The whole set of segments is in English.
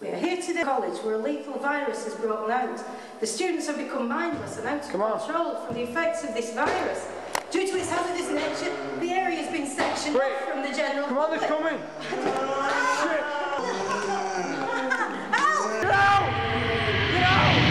We are here to the college where a lethal virus has broken out. The students have become mindless and out of control from the effects of this virus. Due to its hazardous nature, the area has been sectioned off from the general public. They're coming! Shit! Get out! Get out!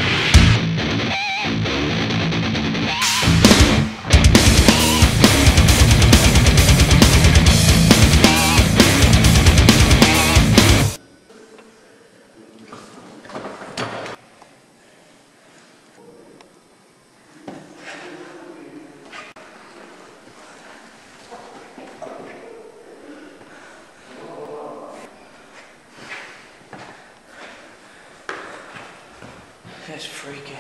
It's freaky.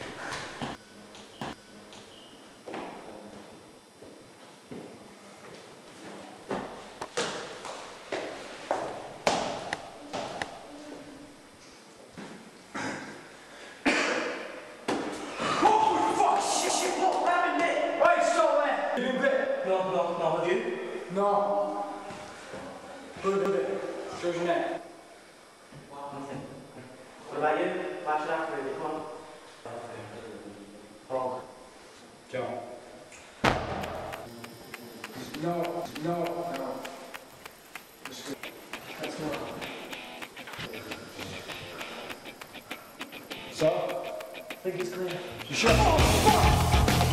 No, have you? No. Put it. Shows your neck. Nothing. What about you? Why should I really? Come on. Oh. John. No. Let's go. So? I think it's clear. You sure? Oh, fuck!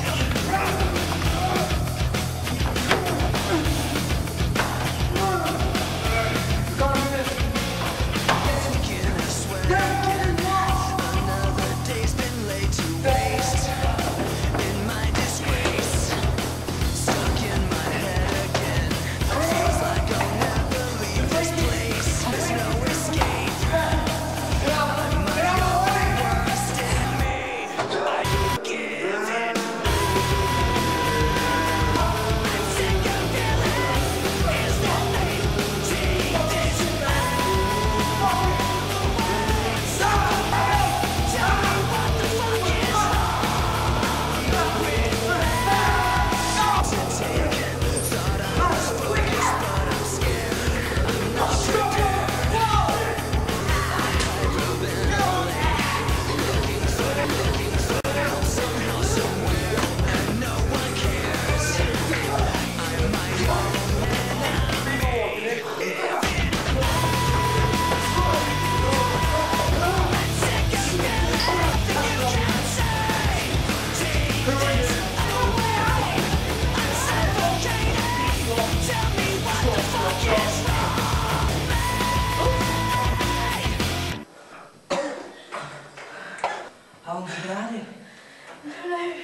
How long have you been at it? I don't know.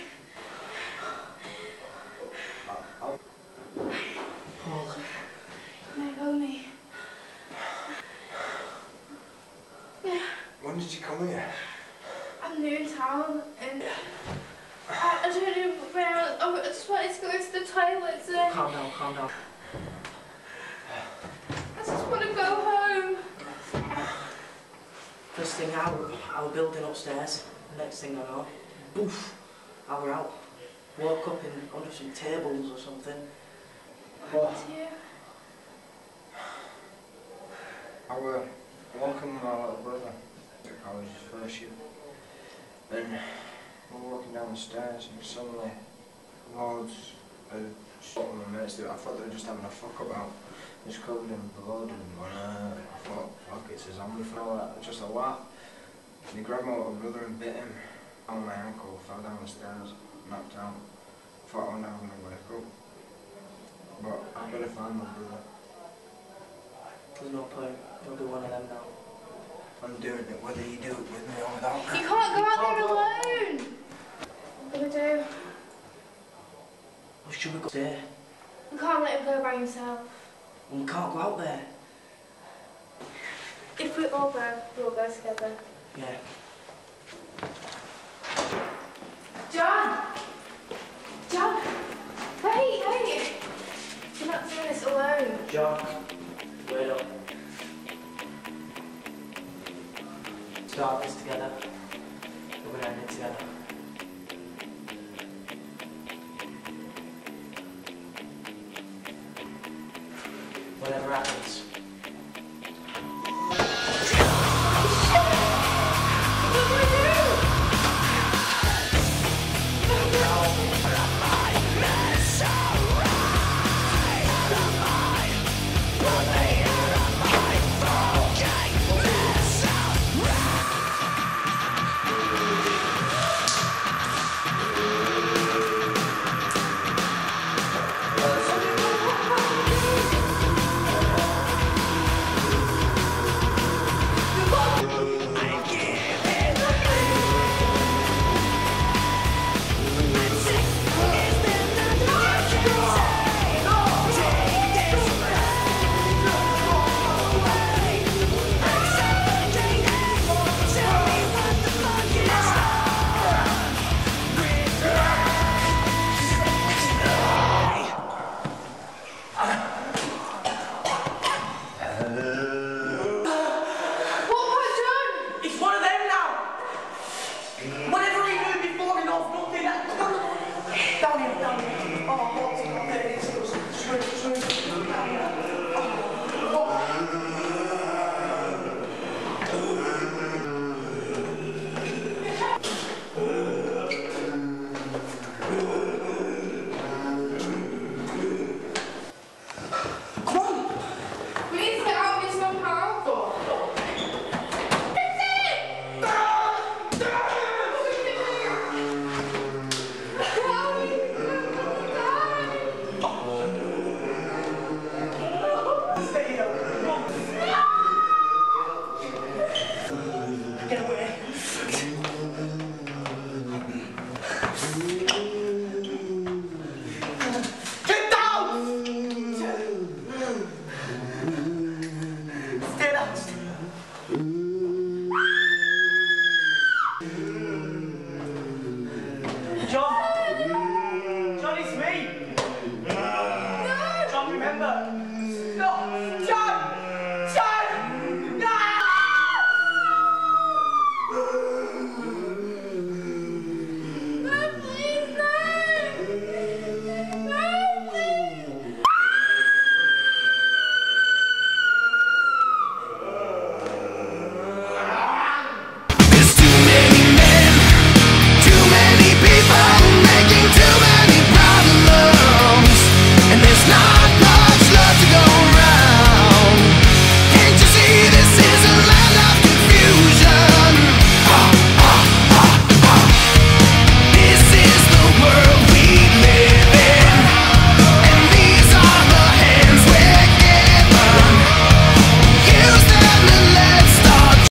Paul. No, only. Yeah. When did you come here? I'm new in town and I don't know where I just wanted to go to the toilets and Calm down. I just want to go home. First thing our building upstairs. Next thing I know, boof, I were out. Woke up under some tables or something. What happened to you? I was walking with my little brother to college first year. And we're walking down the stairs and suddenly loads of shot with my mates. I thought they were just having a fuck about. Just covered in blood and I thought, fuck, it's a zombie for all that. Just a laugh. And he grabbed my little brother and bit him on my ankle, fell down the stairs, knocked out. I thought I was never going to wake up. But I better find my brother. There's no point. You'll be one of them now. I'm doing it whether you do it with me or without me. You can't go out there alone. What am I going to do? Or should we go there? You can't let him go by himself. Well, we can't go out there. If we all go, we'll go together. Yeah. John! Hey! You're not doing this alone. John, wait up. Start this together. We're going to end it together.